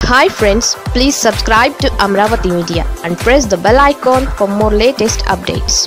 Hi friends, please subscribe to Amaravathi Media and press the bell icon for more latest updates.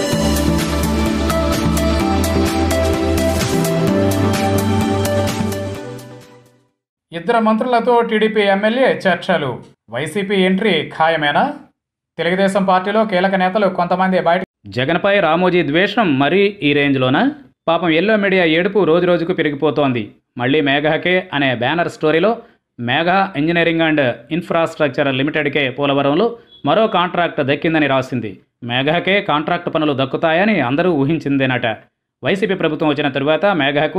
ఇద్దరు మంత్రులతో TDP MLA చర్చలు. YCP entry ఖాయమేనా? తెలుగుదేశం పార్టీలో కీలక నేతలు కొంతమంది బయట. జగన్పై రామోజీ ద్వేషం మరీ ఈ రేంజ్లోనా? పాపం ఎల్లో మీడియా ఏడుపు రోజురోజుకు పెరిగిపోతోంది. మళ్ళీ మేఘాకే అనే బ్యానర్ స్టోరీలో మేఘా ఇంజనీరింగ్ అండ్ ఇన్ఫ్రాస్ట్రక్చర్ లిమిటెడ్కే పోలవరంలో మరో కాంట్రాక్ట్ దక్కిందని రాసింది. మేఘాకే కాంట్రాక్ట్ పనులు దక్కుతాయని అందరూ ఊహించిందేనట. వైసీపీ ప్రభుత్వం వచ్చిన తరువాత మేఘాకు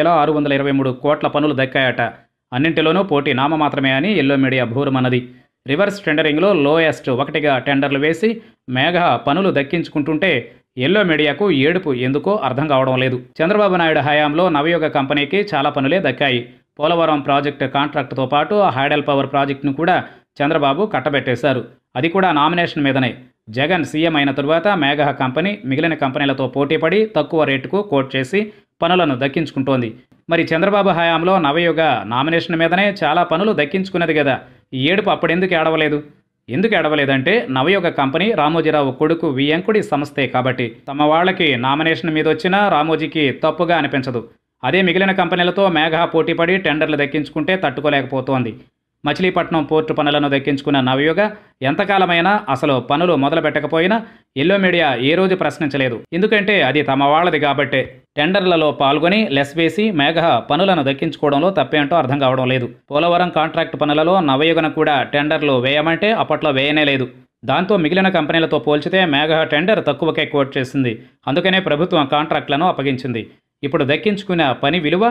4,623 కోట్ల పనులు దక్కాయట. అన్నింటిలోనూ పోటీ నామమాత్రమే అని ఎల్లో మీడియా భూరమన్నది. రివర్స్ టెండరింగ్లో లోయెస్ట్ 1గా టెండర్లు వేసి మేఘా పనులు దక్కించుకుంటుంటే ఎల్లో మీడియాకు ఏడుపు ఎందుకో అర్థం కావడం లేదు. చంద్రబాబు నాయుడు హయాంలో నవయుగ కంపెనీకి చాలా పనులే దక్కాయి. పోలవరం ప్రాజెక్టు కాంట్రాక్టుతో పాటు హైడల్ పవర్ ప్రాజెక్టును కూడా చంద్రబాబు కట్టబెట్టేశారు. అది కూడా నామినేషన్ మీదనే. జగన్ సీఎం అయిన తరువాత మేఘా కంపెనీ మిగిలిన కంపెనీలతో పోటీపడి తక్కువ రేటుకు కోట్ చేసి పనులను దక్కించుకుంటోంది. మరి చంద్రబాబు హయాంలో నవయుగ నామినేషన్ మీదనే చాలా పనులు దక్కించుకున్నది కదా. ఈ ఏడుపు అప్పుడెందుకు ఏడవలేదు? ఎందుకు ఏడవలేదంటే నవయుగ కంపెనీ రామోజీరావు కొడుకు వియంకుడి సంస్థే కాబట్టి. తమ వాళ్ళకి నామినేషన్ మీద వచ్చినా రామోజీకి తప్పుగా అనిపించదు. అదే మిగిలిన కంపెనీలతో మేఘా పోటీపడి టెండర్లు దక్కించుకుంటే తట్టుకోలేకపోతోంది. మచిలీపట్నం పోర్టు పనులను దక్కించుకున్న నవయుగ ఎంతకాలమైనా అసలు పనులు మొదలు పెట్టకపోయినా ఎల్లో మీడియా ఏ రోజు ప్రశ్నించలేదు. ఎందుకంటే అది తమ వాళ్ళది కాబట్టే. టెండర్లలో పాల్గొని లెస్ వేసి మేఘా పనులను దక్కించుకోవడంలో తప్పేంటో అర్థం కావడం లేదు. పోలవరం కాంట్రాక్టు పనులలో నవయుగను కూడా టెండర్లు వేయమంటే అప్పట్లో వేయనే లేదు. దాంతో మిగిలిన కంపెనీలతో పోల్చితే మేఘా టెండర్ తక్కువకే కోట్ చేసింది. అందుకనే ప్రభుత్వం కాంట్రాక్టులను అప్పగించింది. ఇప్పుడు దక్కించుకున్న పని విలువ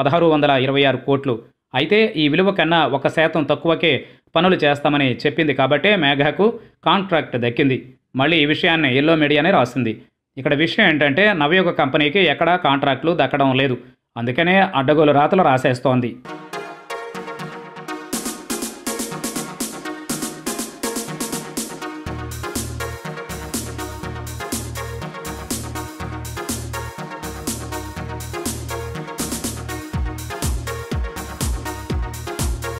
1,626 కోట్లు. అయితే ఈ విలువ కన్నా 1% తక్కువకే పనులు చేస్తామని చెప్పింది కాబట్టే మేఘాకు కాంట్రాక్ట్ దక్కింది. మళ్ళీ ఈ విషయాన్ని ఎల్లో మీడియానే రాసింది. ఇక్కడ విషయం ఏంటంటే నవయుగ కంపెనీకి ఎక్కడా కాంట్రాక్టులు దక్కడం లేదు. అందుకనే అడ్డగోలు రాతలు రాసేస్తోంది.